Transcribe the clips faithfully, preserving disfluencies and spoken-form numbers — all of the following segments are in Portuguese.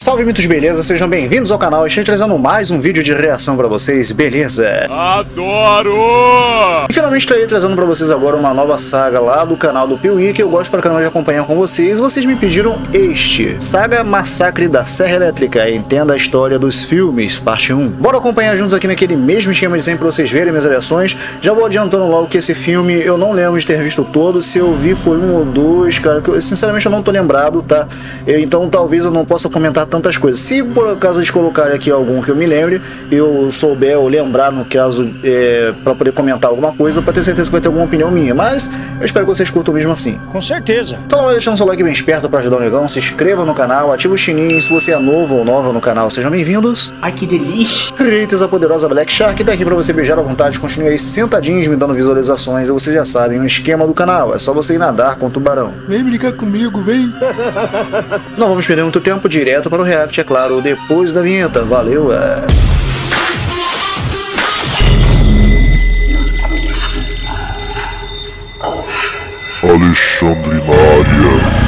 Salve mitos, beleza? Sejam bem-vindos ao canal. Estou trazendo mais um vídeo de reação pra vocês, beleza? Adoro! E finalmente estou aí trazendo pra vocês agora uma nova saga lá do canal do Piuí, que eu gosto pra caramba de acompanhar com vocês. Vocês me pediram este, Saga Massacre da Serra Elétrica, entenda a história dos filmes, parte um. Bora acompanhar juntos aqui naquele mesmo esquema de sempre pra vocês verem minhas reações. Já vou adiantando logo que esse filme eu não lembro de ter visto todo, se eu vi foi um ou dois, cara, que eu, sinceramente eu não tô lembrado, tá? Eu, então talvez eu não possa comentar tantas coisas. Se por acaso eles colocarem aqui algum que eu me lembre, eu souber ou lembrar no caso, é, para poder comentar alguma coisa, para ter certeza que vai ter alguma opinião minha, mas eu espero que vocês curtam mesmo assim. Com certeza. Então vai deixando seu like bem esperto para ajudar o negão, se inscreva no canal, ativa o sininho, se você é novo ou nova no canal, sejam bem-vindos. Ai, que delícia. Eita, essa poderosa Black Shark tá aqui para você beijar à vontade, continue aí sentadinhos me dando visualizações, e vocês já sabem o esquema do canal, é só você ir nadar com o tubarão. Vem brincar comigo, vem. Não vamos perder muito tempo, direto para o react, é claro, depois da vinheta. Valeu, é... Alexandre na área.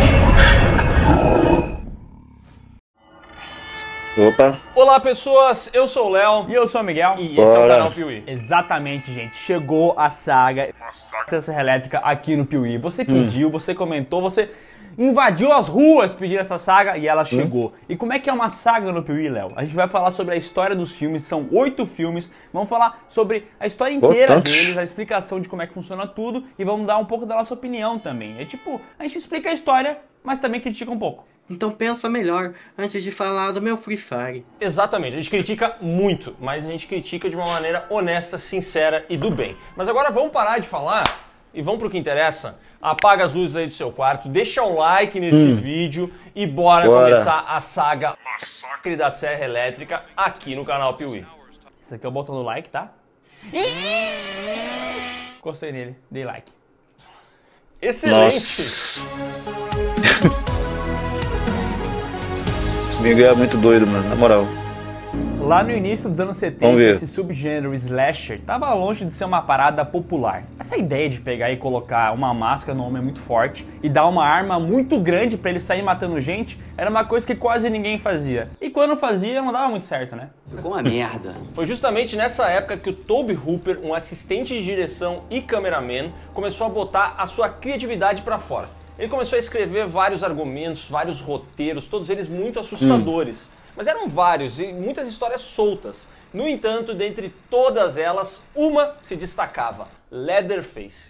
Opa. Olá pessoas, eu sou o Léo E eu sou o Miguel. e esse é o canal Piuí. Exatamente, gente. Chegou a saga da Serra Elétrica aqui no Piuí. Você pediu, hum. você comentou, você invadiu as ruas pedindo essa saga e ela chegou. Hum. E como é que é uma saga no Piuí, Léo? A gente vai falar sobre a história dos filmes, são oito filmes. Vamos falar sobre a história inteira deles, a explicação de como é que funciona tudo e vamos dar um pouco da nossa opinião também. É tipo, a gente explica a história, mas também critica um pouco. Então pensa melhor antes de falar do meu Free Fire. Exatamente, a gente critica muito, mas a gente critica de uma maneira honesta, sincera e do bem. Mas agora vamos parar de falar e vamos pro que interessa. Apaga as luzes aí do seu quarto, deixa o like nesse hum. vídeo e bora, bora começar a saga Massacre da Serra Elétrica aqui no canal Piuí. Esse aqui é o botão do like, tá? Gostei nele, dei like. Excelente! Nossa. Esse Miguel é muito doido, mano, na moral. Lá no início dos anos setenta, esse subgênero slasher tava longe de ser uma parada popular. Essa ideia de pegar e colocar uma máscara no homem muito forte e dar uma arma muito grande pra ele sair matando gente era uma coisa que quase ninguém fazia. E quando fazia, não dava muito certo, né? Ficou uma merda. Foi justamente nessa época que o Tobe Hooper, um assistente de direção e cameraman, começou a botar a sua criatividade pra fora. Ele começou a escrever vários argumentos, vários roteiros, todos eles muito assustadores. Hum. Mas eram vários e muitas histórias soltas. No entanto, dentre todas elas, uma se destacava: Leatherface.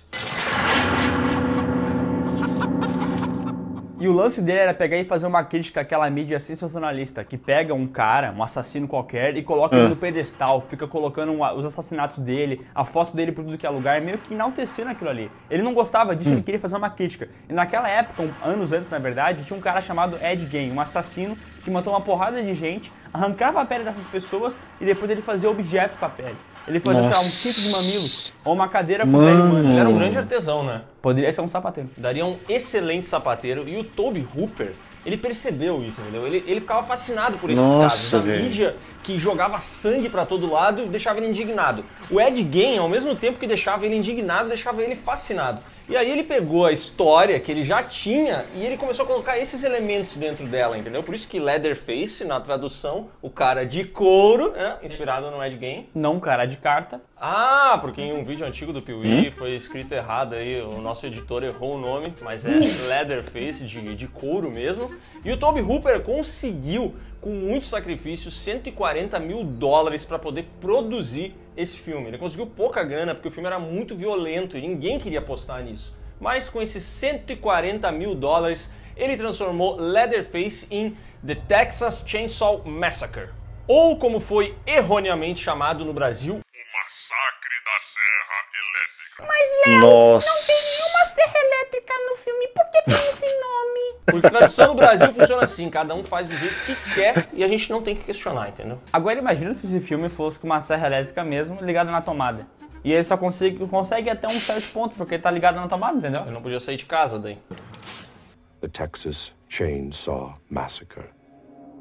E o lance dele era pegar e fazer uma crítica àquela mídia sensacionalista, que pega um cara, um assassino qualquer, e coloca ele no pedestal, fica colocando um, os assassinatos dele, a foto dele por tudo que é lugar, meio que enaltecendo aquilo ali. Ele não gostava disso, hum. ele queria fazer uma crítica. E naquela época, um, anos antes na verdade, tinha um cara chamado Ed Gein, um assassino que matou uma porrada de gente, arrancava a pele dessas pessoas e depois ele fazia objetos com a pele. Ele fazia, sei lá, um cinto de mamilos ou uma cadeira com pele humana. Ele era um grande artesão, né? Poderia ser um sapateiro. Daria um excelente sapateiro. E o Tobe Hooper, ele percebeu isso, entendeu? Ele, ele ficava fascinado por esses Nossa, casos. A véio. mídia que jogava sangue pra todo lado deixava ele indignado. O Ed Gein, ao mesmo tempo que deixava ele indignado, deixava ele fascinado. E aí ele pegou a história que ele já tinha e ele começou a colocar esses elementos dentro dela, entendeu? Por isso que Leatherface, na tradução, o cara de couro, né? Inspirado no Ed Gein. Não um cara de carta. Ah, porque em um vídeo antigo do Piuí hum? foi escrito errado aí, o nosso editor errou o nome, mas é Leatherface, de, de couro mesmo. E o Tobe Hooper conseguiu, com muito sacrifício, cento e quarenta mil dólares para poder produzir esse filme. Ele conseguiu pouca grana porque o filme era muito violento e ninguém queria apostar nisso. Mas com esses cento e quarenta mil dólares, ele transformou Leatherface em The Texas Chainsaw Massacre. Ou como foi erroneamente chamado no Brasil, O Massacre da Serra Elétrica. Mas, Léo, Nossa. não tem nenhuma serra elétrica no filme. Por que tem esse nome? Porque tradução no Brasil funciona assim, cada um faz do jeito que quer e a gente não tem que questionar, entendeu? Agora imagina se esse filme fosse com uma serra elétrica mesmo, ligada na tomada. E ele só consegue, consegue até um certo ponto, porque ele tá ligado na tomada, entendeu? Eu não podia sair de casa daí. The Texas Chainsaw Massacre.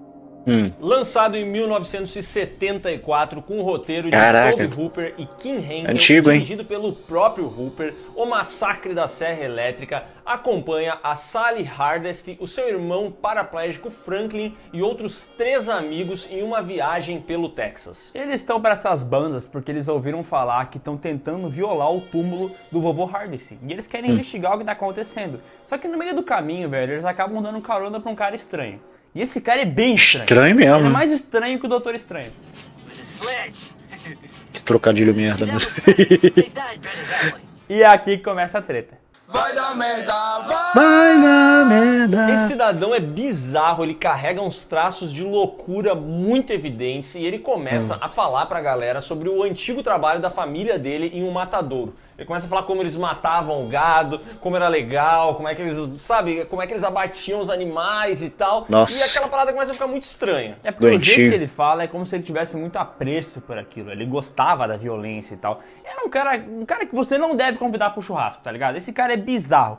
Hum. Lançado em mil novecentos e setenta e quatro com o roteiro de Caraca. Tobe Hooper e Kim Henkel, Antigo, hein? dirigido pelo próprio Hooper, O Massacre da Serra Elétrica acompanha a Sally Hardesty, o seu irmão paraplégico Franklin e outros três amigos em uma viagem pelo Texas. Eles estão para essas bandas porque eles ouviram falar que estão tentando violar o túmulo do vovô Hardesty. E eles querem hum. investigar o que está acontecendo. Só que no meio do caminho, velho, eles acabam dando carona para um cara estranho. E esse cara é bem estranho. Estranho mesmo. Ele é mais estranho que o Doutor Estranho. Que trocadilho merda mesmo. E é aqui que começa a treta. Vai dar merda, vai! Vai dar merda. Esse cidadão é bizarro, ele carrega uns traços de loucura muito evidentes e ele começa hum. a falar pra galera sobre o antigo trabalho da família dele em um matadouro. Ele começa a falar como eles matavam o gado, como era legal, como é que eles, sabe, como é que eles abatiam os animais e tal. Nossa. E aquela parada começa a ficar muito estranha. É porque o jeito que ele fala é como se ele tivesse muito apreço por aquilo. Ele gostava da violência e tal. Era um cara, um cara que você não deve convidar pro churrasco, tá ligado? Esse cara é bizarro.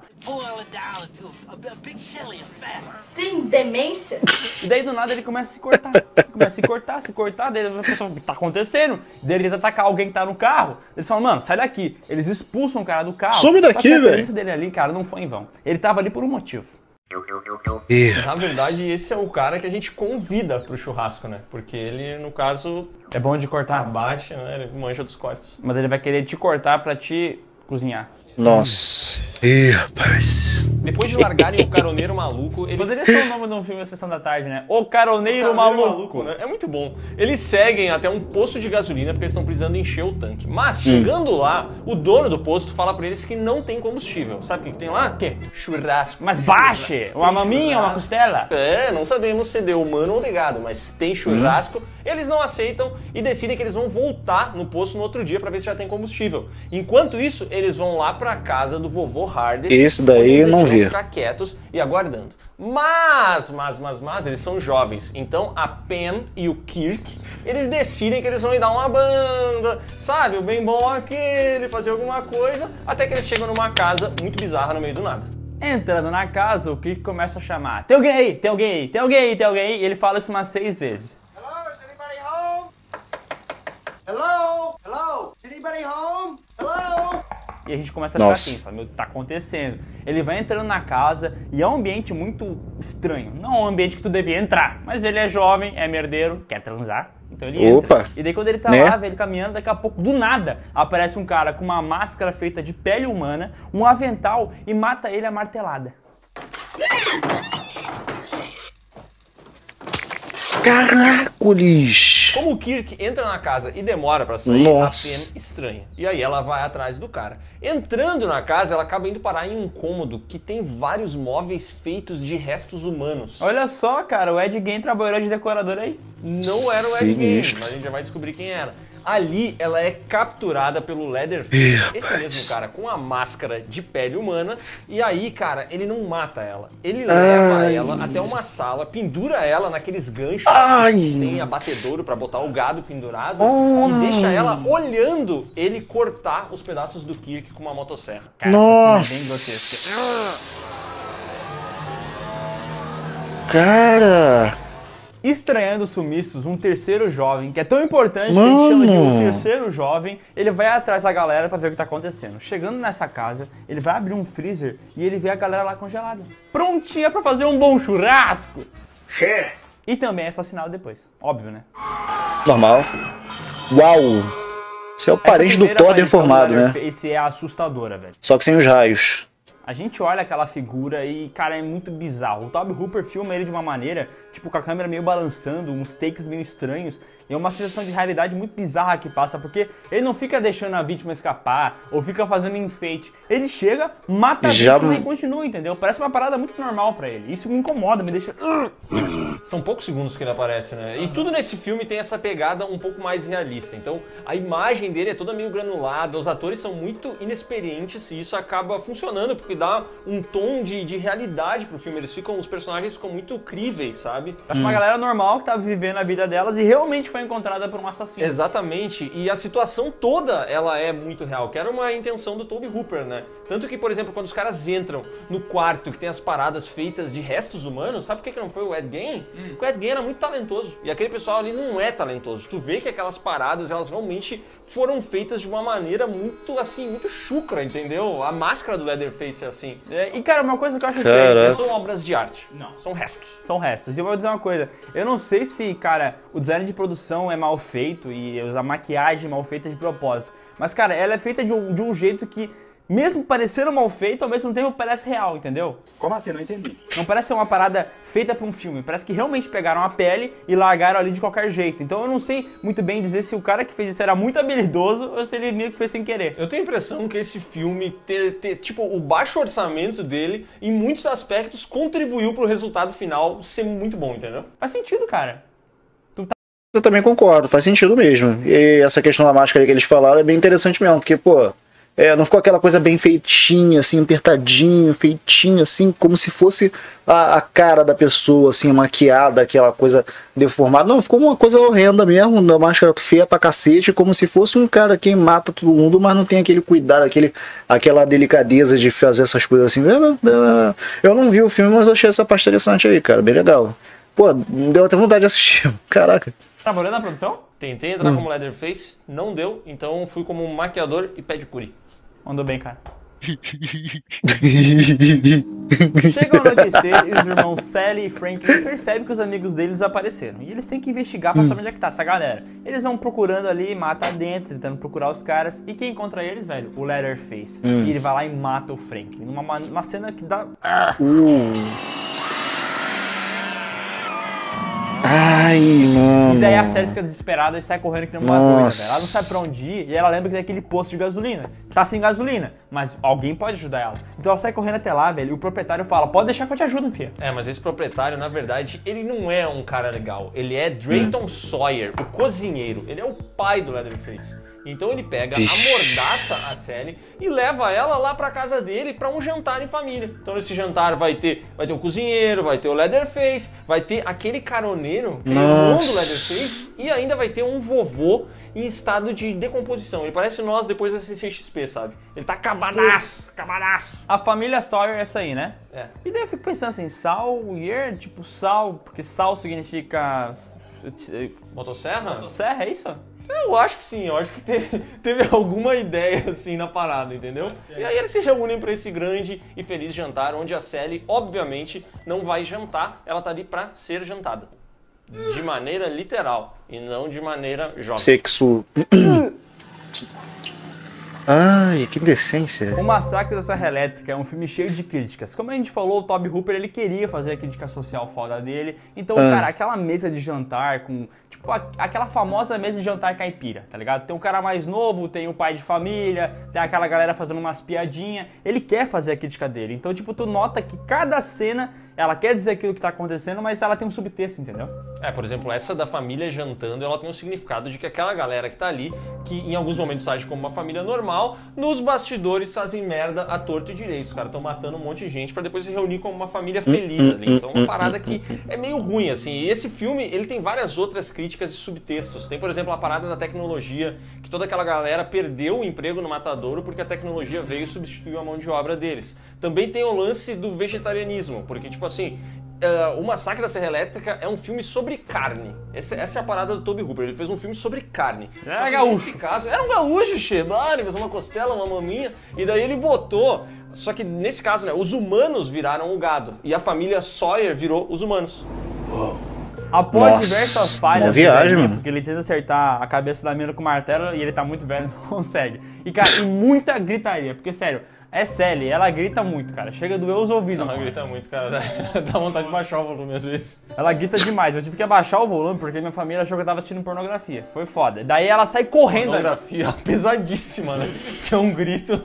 Tem demência? E daí do nada ele começa a se cortar. Começa a se cortar, se cortar, daí a pessoa, o que tá acontecendo? Daí ele tenta atacar alguém que tá no carro. Eles falam, mano, sai daqui. Eles expulsam o cara do carro. Some daqui, velho. A presença dele ali, cara, não foi em vão. Ele tava ali por um motivo. Na verdade, esse é o cara que a gente convida pro churrasco, né? Porque ele, no caso... É bom de cortar. Abate, né? Ele manja dos cortes. Mas ele vai querer te cortar pra te cozinhar. Nossa. Ih, rapaz. Depois de largarem o Caroneiro Maluco, eles... Poderia ser o nome de um filme da Sessão da Tarde, né? O Caroneiro, o Caroneiro Maluco. Maluco, né? É muito bom. Eles seguem até um posto de gasolina porque eles estão precisando encher o tanque. Mas, chegando hum. lá, o dono do posto fala pra eles que não tem combustível. Sabe o que, que tem lá? O quê? Churrasco. Mas baixe! Uma maminha, uma costela? É, não sabemos se deu humano ou legado, mas tem churrasco. Hum. Eles não aceitam e decidem que eles vão voltar no posto no outro dia pra ver se já tem combustível. Enquanto isso, eles vão lá pra casa do vovô Hardesty. Esse daí eu não vi. Ficar quietos e aguardando. Mas, mas, mas, mas, eles são jovens. Então a Pam e o Kirk, eles decidem que eles vão ir dar uma banda, sabe? O bem bom aquele, fazer alguma coisa, até que eles chegam numa casa muito bizarra no meio do nada. Entrando na casa, o Kirk começa a chamar: tem alguém aí, tem alguém aí, tem alguém aí, tem alguém aí. E ele fala isso umas seis vezes. Hello, is anybody home? Hello? Hello? Is anybody home? Hello? E a gente começa a Nossa. ficar assim, fala, meu, o que tá acontecendo? Ele vai entrando na casa e é um ambiente muito estranho. Não é um ambiente que tu devia entrar, mas ele é jovem, é merdeiro, quer transar, então ele Opa. entra. E daí quando ele tá Né? lá, velho, caminhando, daqui a pouco, do nada, aparece um cara com uma máscara feita de pele humana, um avental e mata ele a martelada. Caracoles! Como o Kirk entra na casa e demora pra sair, Nossa. a Pam estranha. E aí ela vai atrás do cara. Entrando na casa, ela acaba indo parar em um cômodo que tem vários móveis feitos de restos humanos. Olha só, cara, o Ed Gein trabalhou de decorador aí. Não era o Ed Gein, Sinistro. mas a gente já vai descobrir quem era. Ali, ela é capturada pelo Leatherface, esse mesmo cara com a máscara de pele humana. E aí, cara, ele não mata ela. Ele leva Ai. ela até uma sala, pendura ela naqueles ganchos Ai. que tem abatedouro pra botar o gado pendurado. Ai. E deixa ela olhando ele cortar os pedaços do Kirk com uma motosserra. Cara, essa cena é bem grotesca. Nossa! Cara! Estranhando os sumiços, um terceiro jovem, que é tão importante que a Mano. gente chama de um terceiro jovem, ele vai atrás da galera pra ver o que tá acontecendo. Chegando nessa casa, ele vai abrir um freezer e ele vê a galera lá congelada, prontinha pra fazer um bom churrasco. E também é assassinado depois, óbvio, né? Normal. Uau! Você é o parente do Thor deformado, né? Esse é assustadora, velho. Só que sem os raios. A gente olha aquela figura e, cara, é muito bizarro. O Tobe Hooper filma ele de uma maneira, tipo, com a câmera meio balançando, uns takes meio estranhos. E é uma sensação de realidade muito bizarra que passa, porque ele não fica deixando a vítima escapar, ou fica fazendo enfeite. Ele chega, mata a Já... vítima e continua, entendeu? Parece uma parada muito normal pra ele. Isso me incomoda, me deixa... São poucos segundos que ele aparece, né? E tudo nesse filme tem essa pegada um pouco mais realista. Então, a imagem dele é toda meio granulada, os atores são muito inexperientes e isso acaba funcionando, porque dá um tom de, de realidade pro filme. Eles ficam, os personagens ficam muito críveis, sabe? Acho uma galera normal que tá vivendo a vida delas e realmente foi encontrada por um assassino. Exatamente, e a situação toda, ela é muito real, que era uma intenção do Tobe Hooper, né? Tanto que, por exemplo, quando os caras entram no quarto que tem as paradas feitas de restos humanos, sabe por que que não foi o Ed Gein? Porque o Ed Gein era muito talentoso. E aquele pessoal ali não é talentoso. Tu vê que aquelas paradas, elas realmente foram feitas de uma maneira muito, assim, muito chucra, entendeu? A máscara do Leatherface é assim. É, e, cara, uma coisa que eu acho Não estranha... são obras de arte. Não. São restos. São restos. E eu vou dizer uma coisa, eu não sei se, cara, o design de produção é mal feito e a maquiagem é mal feita de propósito. Mas, cara, ela é feita de um, de um jeito que, mesmo parecendo mal feito, ao mesmo tempo parece real, entendeu? Como assim? Não entendi. Não parece ser uma parada feita pra um filme, parece que realmente pegaram a pele e largaram ali de qualquer jeito. Então eu não sei muito bem dizer se o cara que fez isso era muito habilidoso ou se ele meio que fez sem querer. Eu tenho a impressão que esse filme, ter, ter, tipo, o baixo orçamento dele, em muitos aspectos, contribuiu pro resultado final ser muito bom, entendeu? Faz sentido, cara. Eu também concordo, faz sentido mesmo. E essa questão da máscara que eles falaram é bem interessante mesmo, porque, pô, é, não ficou aquela coisa bem feitinha, assim, apertadinho, feitinho, assim, como se fosse a, a cara da pessoa, assim, maquiada, aquela coisa deformada. Não, ficou uma coisa horrenda mesmo, uma máscara feia pra cacete, como se fosse um cara que mata todo mundo, mas não tem aquele cuidado, aquele, aquela delicadeza de fazer essas coisas assim. Eu não vi o filme, mas eu achei essa parte interessante aí, cara, bem legal. Pô, deu até vontade de assistir, caraca. Trabalhando na produção? Tentei entrar Hum. como Leatherface, não deu, então fui como maquiador e pedicure. Mandou bem, cara. Chegam a anoitecer e os irmãos Sally e Frank percebem que os amigos deles desapareceram. E eles têm que investigar pra saber onde é que tá essa galera. Eles vão procurando ali, mata dentro, tentando procurar os caras. E quem encontra eles, velho? O Leatherface. Hum. E ele vai lá e mata o Frank. Numa uma cena que dá... Ai, mano. E daí a Sally fica desesperada e sai correndo que nem uma doida, Nossa. velho. Ela não sabe pra onde ir e ela lembra que tem aquele posto de gasolina. Tá sem gasolina, mas alguém pode ajudar ela. Então ela sai correndo até lá, velho, e o proprietário fala, pode deixar que eu te ajudo, filha. É, mas esse proprietário, na verdade, ele não é um cara legal. Ele é Drayton Sawyer, o cozinheiro. Ele é o pai do Leatherface. Então ele pega, amordaça a Sally e leva ela lá pra casa dele pra um jantar em família. Então nesse jantar vai ter, vai ter o cozinheiro, vai ter o Leatherface, vai ter aquele caroneiro, que é o irmão do Leatherface, e ainda vai ter um vovô em estado de decomposição. Ele parece nós depois da C C X P, sabe? Ele tá acabadaço, acabadaço. A família Sawyer é essa aí, né? É. E daí eu fico pensando assim, Sawyer, tipo sal, porque sal significa... Motosserra? Motosserra, é isso? Eu acho que sim, eu acho que teve, teve alguma ideia assim na parada, entendeu? E aí eles se reúnem para esse grande e feliz jantar, onde a Sally, obviamente, não vai jantar, ela tá ali pra ser jantada. De maneira literal, e não de maneira jovem. Sexo. Ai, que decência. O Massacre da Serra Elétrica é um filme cheio de críticas. Como a gente falou, o Tobe Hooper, ele queria fazer a crítica social foda dele. Então, Ah. cara, aquela mesa de jantar com... Tipo, a- aquela famosa mesa de jantar caipira, tá ligado? Tem um cara mais novo, tem o pai de família, tem aquela galera fazendo umas piadinhas. Ele quer fazer a crítica dele. Então, tipo, tu nota que cada cena, ela quer dizer aquilo que tá acontecendo, mas ela tem um subtexto, entendeu? É, por exemplo, essa da família jantando, ela tem um significado de que aquela galera que tá ali, que em alguns momentos age como uma família normal, nos bastidores fazem merda à torto e direito. Os caras estão matando um monte de gente pra depois se reunir como uma família feliz ali. Então, uma parada que é meio ruim, assim. E esse filme, ele tem várias outras críticas e subtextos. Tem, por exemplo, a parada da tecnologia, que toda aquela galera perdeu o emprego no matadouro porque a tecnologia veio e substituiu a mão de obra deles. Também tem o lance do vegetarianismo, porque, tipo assim, Uh, o Massacre da Serra Elétrica é um filme sobre carne. Essa, essa é a parada do Tobe Hooper. Ele fez um filme sobre carne. Era gaúcho. Nesse caso, era um gaúcho, che. Mano, ele fez uma costela, uma maminha. E daí ele botou... Só que nesse caso, né, os humanos viraram o gado. E a família Sawyer virou os humanos. Após Nossa, diversas falhas, uma viagem, do velhinho, mano. porque ele tenta acertar a cabeça da mina com o martelo e ele tá muito velho, não consegue. E, cara, e muita gritaria, porque, sério, é Sally, ela grita muito, cara. Chega a doer os ouvidos. Ela mano. grita muito, cara. Dá, dá vontade de baixar o volume às vezes. Ela grita demais. Eu tive que abaixar o volume porque minha família achou que eu tava assistindo pornografia. Foi foda. Daí ela sai correndo. ali. Pornografia pesadíssima, né? Que é um grito.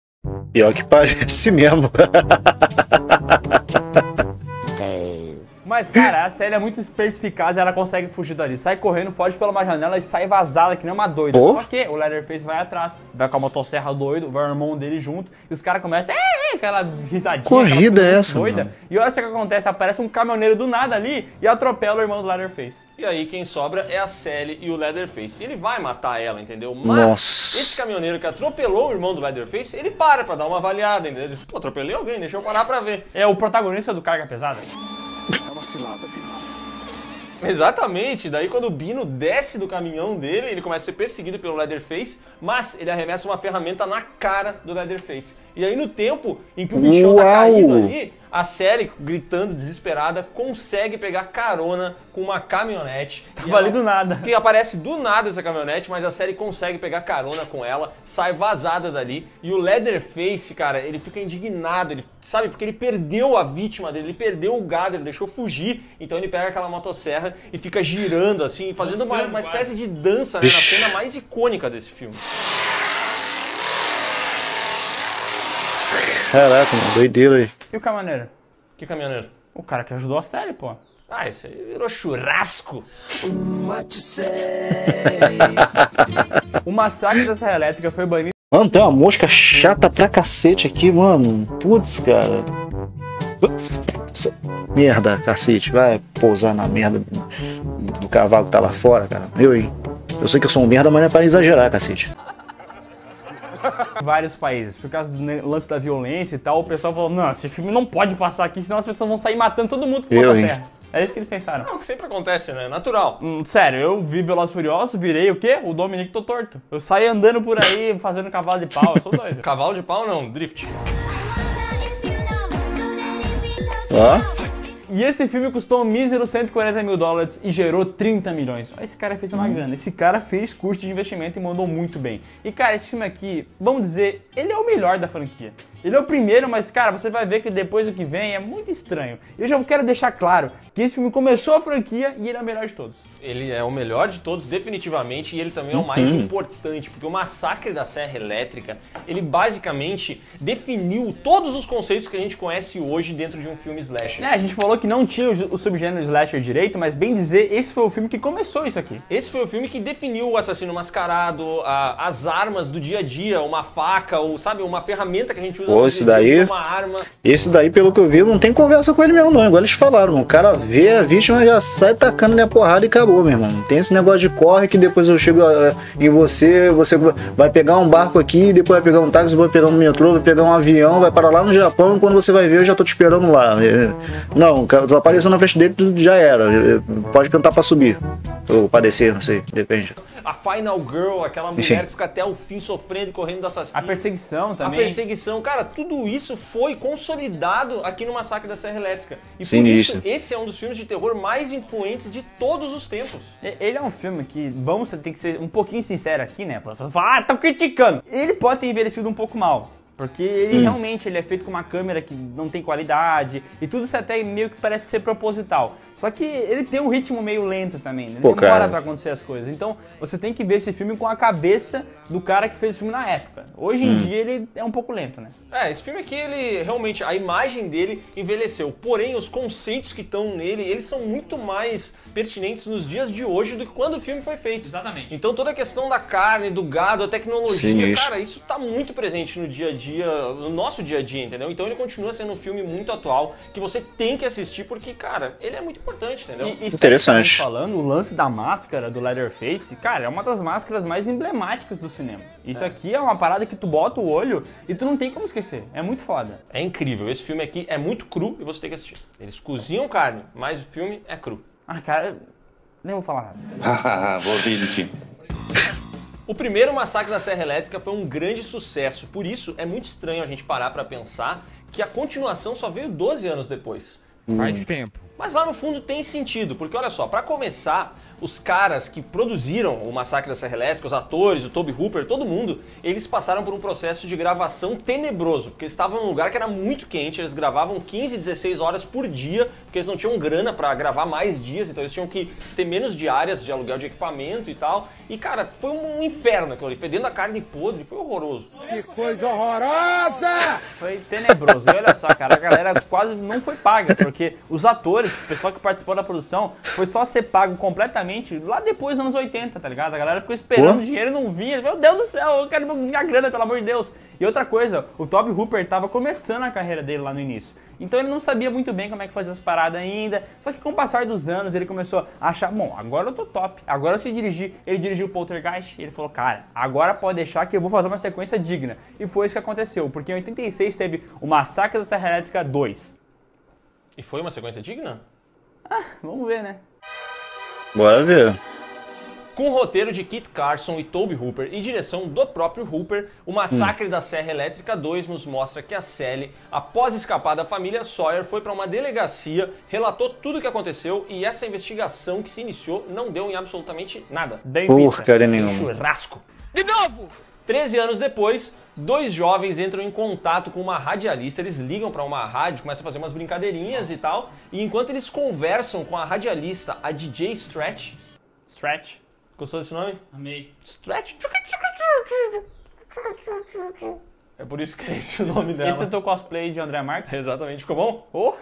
Pior que parece mesmo. Mas, cara, a série é muito perspicaz e ela consegue fugir dali. Sai correndo, foge pela uma janela e sai vazada que nem uma doida. Pô. Só que o Leatherface vai atrás, vai com a motosserra doido, vai o irmão dele junto, e os caras começam, é, é, aquela risadinha. Corrida aquela é essa, doida. mano? E olha só o que acontece, aparece um caminhoneiro do nada ali e atropela o irmão do Leatherface. E aí quem sobra é a Sally e o Leatherface. E ele vai matar ela, entendeu? Mas Nossa. esse caminhoneiro que atropelou o irmão do Leatherface, ele para pra dar uma avaliada, entendeu? Ele diz, pô, atropelei alguém, deixa eu parar pra ver. É o protagonista do Carga Pesada. É uma cilada, Bino. Exatamente, daí quando o Bino desce do caminhão dele, ele começa a ser perseguido pelo Leatherface, mas ele arremessa uma ferramenta na cara do Leatherface. E aí no tempo em que o bichão tá Uau. caído ali, a Sally, gritando desesperada, consegue pegar carona com uma caminhonete. Tava ali do nada. Que aparece do nada essa caminhonete, mas a Sally consegue pegar carona com ela, sai vazada dali. E o Leatherface, cara, ele fica indignado, ele, sabe? Porque ele perdeu a vítima dele, ele perdeu o gado, ele deixou fugir. Então ele pega aquela motosserra e fica girando assim, fazendo uma, uma espécie de dança, né, na cena mais icônica desse filme. Caraca, mano, doideira aí. E o caminhoneiro? Que caminhoneiro? O cara que ajudou a série, pô. Ah, esse aí virou churrasco. O massacre da Serra Elétrica foi banido. Mano, tem uma mosca chata pra cacete aqui, mano. Putz, cara. Merda, cacete. Vai pousar na merda do, do cavalo que tá lá fora, cara. Eu, hein? Eu sei que eu sou um merda, mas não é pra exagerar, cacete. Vários países, por causa do lance da violência e tal, o pessoal falou, não, esse filme não pode passar aqui, senão as pessoas vão sair matando todo mundo com Eu, motosserra. É isso que eles pensaram. É o que sempre acontece, né? Natural. Hum, sério, eu vi Velozes e Furiosos, virei o quê? O Dominique Tô Torto. Eu saí andando por aí, fazendo cavalo de pau, eu sou doido. Cavalo de pau não, drift. Ó. E esse filme custou um mísero cento e quarenta mil dólares e gerou trinta milhões. Olha, esse cara fez uma grana. Esse cara fez custo de investimento e mandou muito bem. E, cara, esse filme aqui, vamos dizer, ele é o melhor da franquia. Ele é o primeiro, mas, cara, você vai ver que depois do que vem é muito estranho. Eu já quero deixar claro que esse filme começou a franquia e ele é o melhor de todos. Ele é o melhor de todos, definitivamente, e ele também é o mais importante, porque o Massacre da Serra Elétrica, ele basicamente definiu todos os conceitos que a gente conhece hoje dentro de um filme slasher. É, a gente falou que não tinha o subgênero slasher direito, mas bem dizer, esse foi o filme que começou isso aqui. Esse foi o filme que definiu o assassino mascarado, a, as armas do dia a dia, uma faca, ou sabe, uma ferramenta que a gente usa Pô, esse daí, uma arma. Esse daí, pelo que eu vi, não tem conversa com ele mesmo, não. Igual eles falaram. O cara vê a vítima, já sai tacando na porrada e acabou, meu irmão. Não tem esse negócio de corre que depois eu chego uh, em você, você vai pegar um barco aqui, depois vai pegar um táxi, vai pegar um metrô, vai pegar um avião, vai parar lá no Japão e quando você vai ver, eu já tô te esperando lá. Não, tu apareceu na frente dele, já era. Pode cantar pra subir. Ou pra descer, não sei, depende. A Final Girl, aquela mulher Enfim. que fica até o fim sofrendo e correndo do assassino. A perseguição também. A perseguição, cara, tudo isso foi consolidado aqui no Massacre da Serra Elétrica. E Sinistro. por isso, esse é um dos filmes de terror mais influentes de todos os tempos. Ele é um filme que, vamos ter que ser um pouquinho sincero aqui, né? Falar, ah, tô criticando. Ele pode ter envelhecido um pouco mal. Porque ele Hum. realmente ele é feito com uma câmera que não tem qualidade e tudo isso até meio que parece ser proposital. Só que ele tem um ritmo meio lento também, né? Pô, Demora cara. pra acontecer as coisas. Então você tem que ver esse filme com a cabeça do cara que fez o filme na época. Hoje em Hum. dia ele é um pouco lento, né? É, esse filme aqui, ele realmente, a imagem dele envelheceu. Porém, os conceitos que estão nele, eles são muito mais pertinentes nos dias de hoje do que quando o filme foi feito. Exatamente. Então toda a questão da carne, do gado, a tecnologia, Sinistro. cara, isso tá muito presente no dia a dia, no nosso dia a dia, entendeu? Então ele continua sendo um filme muito atual, que você tem que assistir porque, cara, ele é muito importante, entendeu? E, Interessante. esteticamente falando, o lance da máscara do Leatherface, cara, é uma das máscaras mais emblemáticas do cinema. Isso aqui é uma parada que tu bota o olho e tu não tem como esquecer. É muito foda. É incrível, esse filme aqui é muito cru e você tem que assistir. Eles cozinham carne, mas o filme é cru. Ah, cara, nem vou falar nada. Vou ouvir do time. O primeiro Massacre da Serra Elétrica foi um grande sucesso, por isso é muito estranho a gente parar pra pensar que a continuação só veio doze anos depois. Faz tempo. Mas lá no fundo tem sentido, porque olha só, pra começar, os caras que produziram o Massacre da Serra Elétrica, os atores, o Tobe Hooper, todo mundo, eles passaram por um processo de gravação tenebroso, porque eles estavam num lugar que era muito quente, eles gravavam quinze, dezesseis horas por dia, porque eles não tinham grana pra gravar mais dias, então eles tinham que ter menos diárias de aluguel de equipamento e tal. E cara, foi um inferno aquilo ali, fedendo a carne podre, foi horroroso. Que coisa horrorosa! Foi tenebroso. E olha só, cara, a galera quase não foi paga, porque os atores, o pessoal que participou da produção, foi só ser pago completamente lá depois dos anos oitenta, tá ligado? A galera ficou esperando o dinheiro e não vinha. Meu Deus do céu, eu quero minha grana, pelo amor de Deus. E outra coisa, o Tobe Hooper tava começando a carreira dele lá no início. Então ele não sabia muito bem como é que fazia as paradas ainda. Só que com o passar dos anos ele começou a achar, bom, agora eu tô top, agora eu sei dirigir. Ele dirigiu o Poltergeist e ele falou, cara, agora pode deixar que eu vou fazer uma sequência digna. E foi isso que aconteceu, porque em oitenta e seis teve o Massacre da Serra Elétrica dois. E foi uma sequência digna? Ah, vamos ver, né? Bora ver. Com o roteiro de Kit Carson e Tobe Hooper e direção do próprio Hooper, o Massacre hum. da Serra Elétrica dois nos mostra que a Sally, após escapar da família Sawyer, foi para uma delegacia, relatou tudo o que aconteceu e essa investigação que se iniciou não deu em absolutamente nada. Porcaria nenhuma. Churrasco. De novo! treze anos depois, dois jovens entram em contato com uma radialista, eles ligam para uma rádio, começam a fazer umas brincadeirinhas e tal, e enquanto eles conversam com a radialista, a D J Stretch... Stretch? Gostou desse nome? Amei. Stretch? É por isso que é esse o nome dela. Esse é o teu cosplay de André Marques? Exatamente, ficou bom? Oh.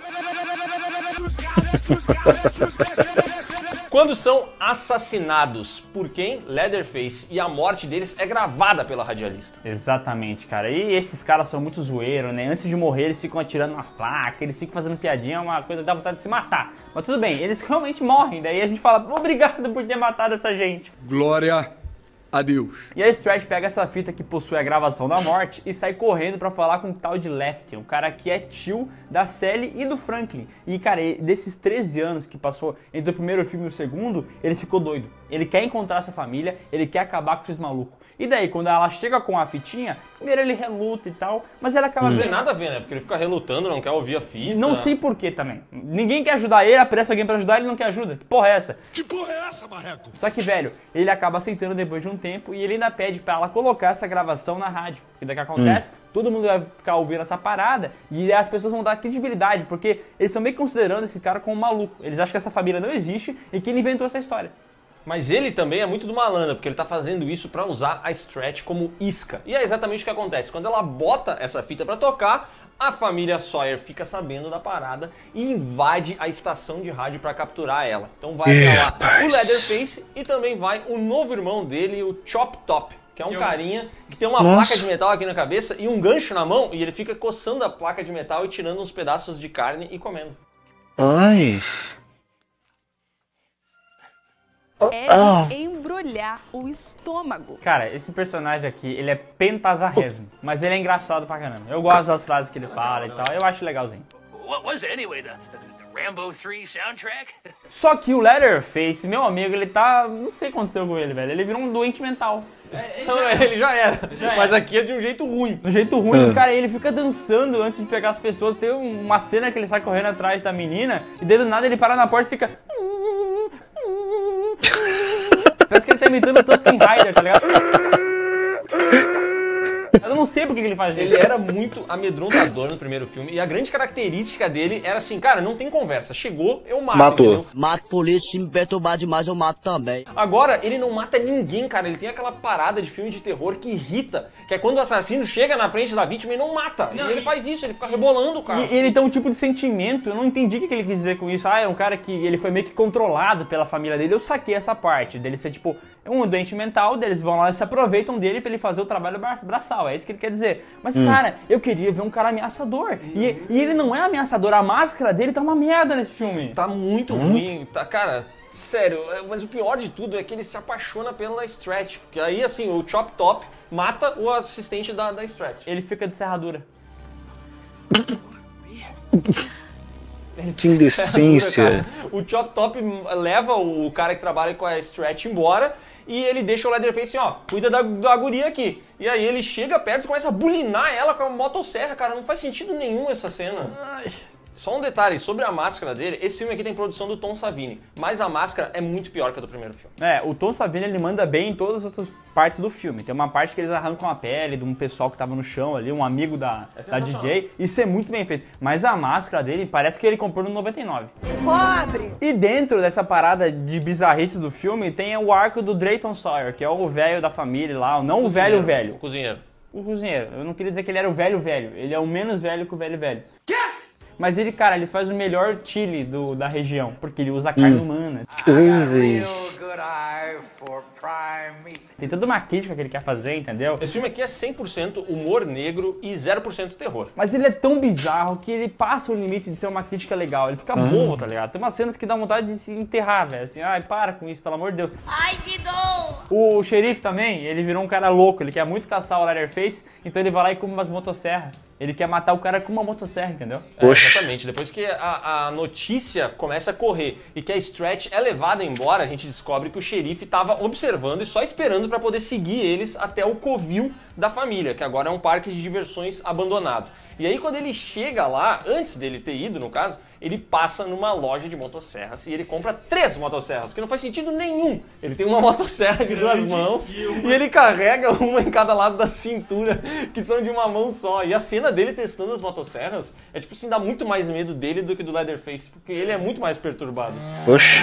Quando são assassinados por quem? Leatherface, e a morte deles é gravada pela radialista. Exatamente, cara. E esses caras são muito zoeiros, né? Antes de morrer, eles ficam atirando nas placas, eles ficam fazendo piadinha, é uma coisa que dá vontade de se matar. Mas tudo bem, eles realmente morrem, daí a gente fala, obrigado por ter matado essa gente. Glória a Deus. E a Stretch pega essa fita que possui a gravação da morte e sai correndo pra falar com um tal de Lefty, um cara que é tio da Sally e do Franklin. E, cara, desses treze anos que passou entre o primeiro filme e o segundo, ele ficou doido. Ele quer encontrar essa família, ele quer acabar com esses malucos. E daí, quando ela chega com a fitinha, primeiro ele reluta e tal, mas ela acaba... Não tem nada a ver, né? Porque ele fica relutando, não quer ouvir a fita. Não sei por que também. Ninguém quer ajudar ele, aparece alguém pra ajudar, ele não quer ajuda. Que porra é essa? Que porra é essa, marreco? Só que, velho, ele acaba aceitando depois de um tempo e ele ainda pede pra ela colocar essa gravação na rádio. E daí que acontece, hum. todo mundo vai ficar ouvindo essa parada e as pessoas vão dar credibilidade, porque eles estão meio considerando esse cara como um maluco. Eles acham que essa família não existe e que ele inventou essa história. Mas ele também é muito do malandro, porque ele tá fazendo isso pra usar a Stretch como isca. E é exatamente o que acontece. Quando ela bota essa fita pra tocar, a família Sawyer fica sabendo da parada e invade a estação de rádio pra capturar ela. Então vai pra lá o Leatherface e também vai o novo irmão dele, o Chop Top, que é um carinha que tem uma Nossa. placa de metal aqui na cabeça e um gancho na mão, e ele fica coçando a placa de metal e tirando uns pedaços de carne e comendo. Ai... É de embrulhar o estômago. Cara, esse personagem aqui, ele é pentazarresmo, mas ele é engraçado pra caramba. Eu gosto das frases que ele fala e tal, eu acho legalzinho. What was it anyway, the, the Rambo três soundtrack? Só que o Leatherface, meu amigo, ele tá... não sei o que aconteceu com ele, velho. Ele virou um doente mental. É, ele, já ele já era, já mas era. Aqui é de um jeito ruim. De um jeito ruim, é. Cara, ele fica dançando antes de pegar as pessoas. Tem uma cena que ele sai correndo atrás da menina e daí do nada ele para na porta e fica... Parece que ele tá imitando o Tusken Rider, tá ligado? Eu não sei por que ele faz isso. Ele era muito amedrontador no primeiro filme. E a grande característica dele era assim, cara, não tem conversa. Chegou, eu mato. Matou. Entendeu? Mato polícia, se me perturbar demais, eu mato também. Agora, ele não mata ninguém, cara. Ele tem aquela parada de filme de terror que irrita. Que é quando o assassino chega na frente da vítima e não mata. Não, e ele e... faz isso, ele fica rebolando, cara. E ele tem um tipo de sentimento. Eu não entendi o que ele quis dizer com isso. Ah, é um cara que ele foi meio que controlado pela família dele. Eu saquei essa parte dele ser tipo um doente mental, deles vão lá e se aproveitam dele pra ele fazer o trabalho braçal. É isso que ele quer dizer. Mas, hum. cara, eu queria ver um cara ameaçador. E, e ele não é ameaçador. A máscara dele tá uma merda nesse filme. Tá muito hum. ruim. Tá, cara, sério. Mas o pior de tudo é que ele se apaixona pela Stretch. Porque aí, assim, o Chop Top mata o assistente da, da Stretch. Ele fica de serradura. Que indecência. O Chop Top leva o cara que trabalha com a Stretch embora e ele deixa o Leatherface assim, ó, cuida da, da guria aqui. E aí ele chega perto e começa a bulinar ela com a motosserra, cara, não faz sentido nenhum essa cena. Ai. Só um detalhe, sobre a máscara dele, esse filme aqui tem produção do Tom Savini, mas a máscara é muito pior que a do primeiro filme. É, o Tom Savini ele manda bem em todas as outras partes do filme. Tem uma parte que eles arrancam a pele de um pessoal que tava no chão ali, um amigo da, é da D J. Isso é muito bem feito. Mas a máscara dele parece que ele comprou no noventa e nove. Pobre! E dentro dessa parada de bizarrice do filme, tem o arco do Drayton Sawyer, que é o velho da família lá, não o, o velho velho. O cozinheiro. O cozinheiro. Eu não queria dizer que ele era o velho velho. Ele é o menos velho que o velho velho. Quê? Mas ele, cara, ele faz o melhor chili do, da região, porque ele usa carne hum. humana. Tem toda uma crítica que ele quer fazer, entendeu? Esse filme aqui é cem por cento humor negro e zero por cento terror. Mas ele é tão bizarro que ele passa o limite de ser uma crítica legal. Ele fica ah. bobo, tá ligado? Tem umas cenas que dá vontade de se enterrar, velho. Assim, ai, para com isso, pelo amor de Deus. Ai, que dor! O xerife também, ele virou um cara louco. Ele quer muito caçar o Leatherface, então ele vai lá e come umas motosserras. Ele quer matar o cara com uma motosserra, entendeu? É, exatamente. Depois que a, a notícia começa a correr e que a Stretch é levada embora, a gente descobre que o xerife estava observando e só esperando para poder seguir eles até o covil da família, que agora é um parque de diversões abandonado. E aí quando ele chega lá, antes dele ter ido, no caso, ele passa numa loja de motosserras e ele compra três motosserras, que não faz sentido nenhum. Ele tem uma motosserra de duas mãos e ele carrega uma em cada lado da cintura, que são de uma mão só. E a cena dele testando as motosserras é tipo assim, dá muito mais medo dele do que do Leatherface, porque ele é muito mais perturbado. Oxe.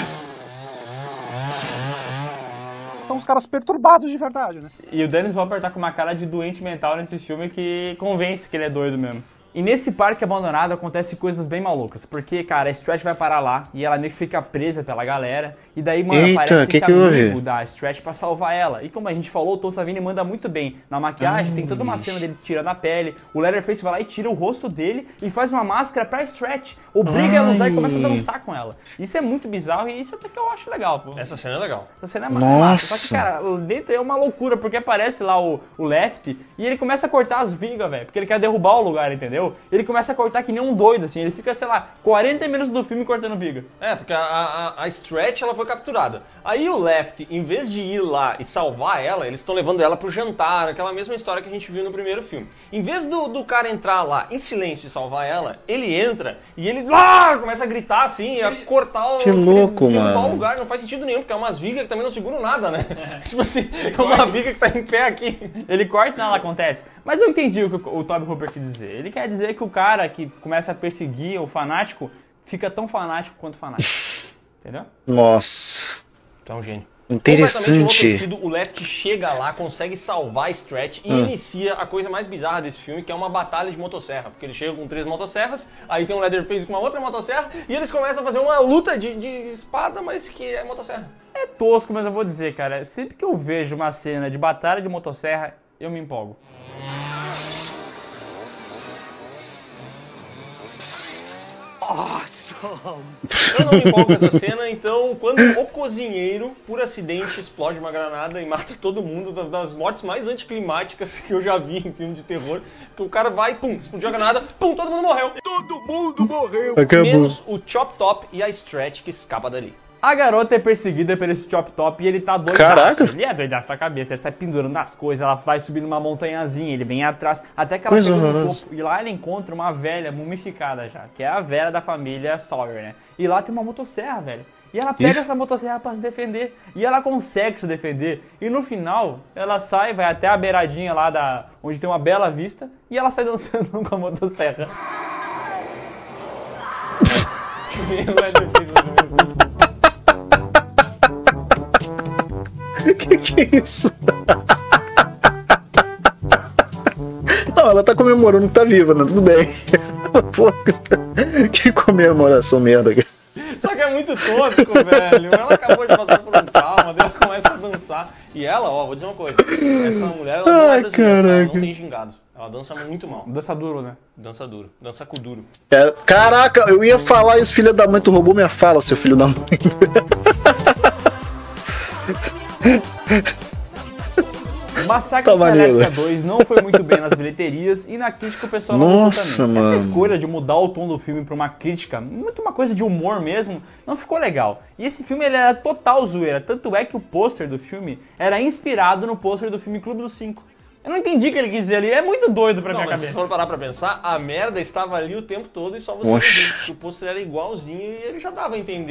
São os caras perturbados de verdade, né? E o Dennis Hopper tá com uma cara de doente mental nesse filme que convence que ele é doido mesmo. E nesse parque abandonado acontece coisas bem malucas, porque, cara, a Stretch vai parar lá e ela meio que fica presa pela galera, e daí, mano, Eita, aparece que esse que amigo da Stretch pra salvar ela. E como a gente falou, o Tom Savini manda muito bem na maquiagem, Ai. tem toda uma cena dele tirando a pele, o Leatherface vai lá e tira o rosto dele e faz uma máscara pra Stretch, obriga ela a usar e começa a dançar com ela. Isso é muito bizarro e isso até que eu acho legal, pô. Essa cena é legal. Essa cena é massa. Só que, cara, dentro é uma loucura, porque aparece lá o, o Left e ele começa a cortar as vigas, velho, porque ele quer derrubar o lugar, entendeu? Ele começa a cortar que nem um doido, assim, ele fica, sei lá, quarenta minutos do filme cortando viga. É, porque a, a, a Stretch, ela foi capturada. Aí o Left, em vez de ir lá e salvar ela, eles estão levando ela pro jantar, aquela mesma história que a gente viu no primeiro filme. Em vez do, do cara entrar lá em silêncio e salvar ela, ele entra e ele ah, começa a gritar assim, a cortar o... Que louco, ele, mano. O lugar, não faz sentido nenhum, porque é umas vigas que também não seguram nada, né? É. Tipo assim, é uma viga que tá em pé aqui. Ele corta e nada acontece. Mas eu entendi o que o, o Tobe Hooper quis dizer. Ele quer dizer que o cara que começa a perseguir o fanático fica tão fanático quanto fanático. Entendeu? Nossa. Então é um gênio. Interessante. O Left chega lá, consegue salvar a Stretch e hum. inicia a coisa mais bizarra desse filme, que é uma batalha de motosserra. Porque ele chega com três motosserras, aí tem um Leatherface com uma outra motosserra, e eles começam a fazer uma luta de, de espada, mas que é motosserra. É tosco, mas eu vou dizer, cara, sempre que eu vejo uma cena de batalha de motosserra, eu me empolgo. Awesome. Eu não me empolgo com essa cena, então quando o cozinheiro, por acidente, explode uma granada e mata todo mundo, das mortes mais anticlimáticas que eu já vi em filme de terror, que o cara vai, pum, explodiu a granada, pum, todo mundo morreu. Todo mundo morreu. Acabou. Menos o Chop Top e a Stretch que escapa dali. A garota é perseguida por esse Chop Top e ele tá doidaço. Caraca. Ele é doidaço da cabeça, ele sai pendurando nas coisas, ela vai subindo uma montanhazinha, ele vem atrás, até que ela Coisa chega no horrorosa. topo. E lá ele encontra uma velha mumificada já, que é a Vera da família Sawyer, né? E lá tem uma motosserra, velho. E ela pega Ih. essa motosserra pra se defender. E ela consegue se defender. E no final, ela sai, vai até a beiradinha lá da onde tem uma bela vista, e ela sai dançando com a motosserra. Que que é isso? Não, ela tá comemorando que tá viva, né? Tudo bem. Pô, que comemoração merda, cara. Só que é muito tosco, velho. Ela acabou de passar por um trauma, daí ela começa a dançar. E ela, ó, vou dizer uma coisa. Essa mulher, ela não é brasileira, ela não tem gingado. Ela dança muito mal. Dança duro, né? Dança duro. Dança com duro. É, caraca, eu ia falar isso, filho da mãe, tu roubou minha fala, seu filho da mãe. Massacre tá da Serra Elétrica dois não foi muito bem nas bilheterias e na crítica o pessoal não Nossa, gostou também. mano. Essa escolha de mudar o tom do filme pra uma crítica, muito uma coisa de humor mesmo, não ficou legal. E esse filme ele era total zoeira, tanto é que o pôster do filme era inspirado no pôster do filme Clube dos Cinco. Eu não entendi o que ele quis dizer ali, é muito doido pra não, minha mas cabeça. Se for parar pra pensar, a merda estava ali o tempo todo e só você não viu, que o pôster era igualzinho e ele já dava a entender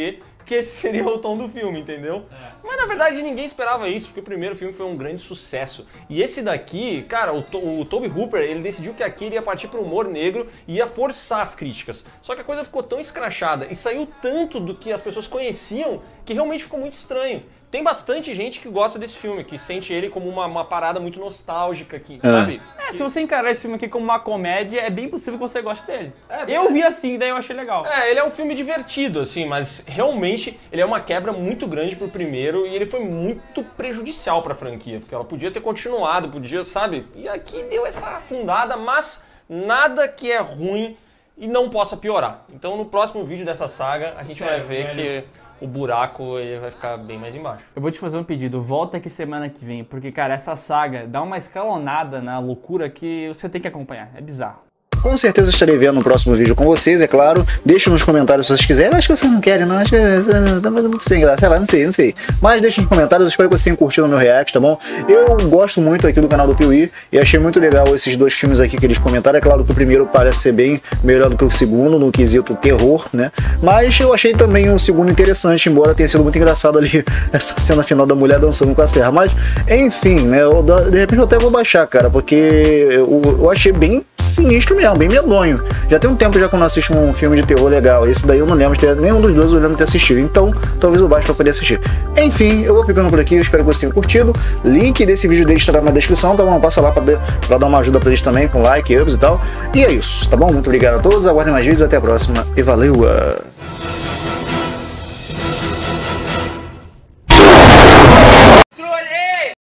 porque esse seria o tom do filme, entendeu? É. Mas na verdade ninguém esperava isso, porque o primeiro filme foi um grande sucesso. E esse daqui, cara, o, to o Tobe Hooper, ele decidiu que aqui ele ia partir pro humor negro e ia forçar as críticas. Só que a coisa ficou tão escrachada e saiu tanto do que as pessoas conheciam que realmente ficou muito estranho. Tem bastante gente que gosta desse filme, que sente ele como uma, uma parada muito nostálgica aqui, é. sabe? É, se você encarar esse filme aqui como uma comédia, é bem possível que você goste dele. É, eu vi assim, daí eu achei legal. É, ele é um filme divertido, assim, mas realmente ele é uma quebra muito grande pro primeiro e ele foi muito prejudicial pra franquia, porque ela podia ter continuado, podia, sabe? E aqui deu essa afundada, mas nada que é ruim e não possa piorar. Então no próximo vídeo dessa saga, a gente Sério, vai ver velho? que... o buraco ele vai ficar bem mais embaixo. Eu vou te fazer um pedido, volta aqui semana que vem, porque, cara, essa saga dá uma escalonada na loucura que você tem que acompanhar, é bizarro. Com certeza estarei vendo no próximo vídeo com vocês, é claro. Deixem nos comentários se vocês quiserem. Eu acho que vocês não querem, não. Acho que tá muito sem graça. Sei lá, não sei, não sei. Mas deixem nos comentários. Eu espero que vocês tenham curtido o meu react, tá bom? Eu gosto muito aqui do canal do Piuí e achei muito legal esses dois filmes aqui que eles comentaram. É claro que o primeiro parece ser bem melhor do que o segundo, no quesito terror, né? Mas eu achei também o segundo interessante, embora tenha sido muito engraçado ali essa cena final da mulher dançando com a serra. Mas, enfim, né? Eu, de repente eu até vou baixar, cara, porque eu, eu achei bem sinistro mesmo, bem medonho. Já tem um tempo já que eu não assisto um filme de terror legal. Esse daí eu não lembro de ter nenhum dos dois, eu lembro de ter assistido. Então, talvez eu baixe pra poder assistir. Enfim, eu vou ficando por aqui. Eu espero que vocês tenham curtido. Link desse vídeo deles estará na descrição, tá bom? Passa lá pra, pra dar uma ajuda pra eles também, com like, ups e tal. E é isso, tá bom? Muito obrigado a todos. Aguardem mais vídeos. Até a próxima e valeu!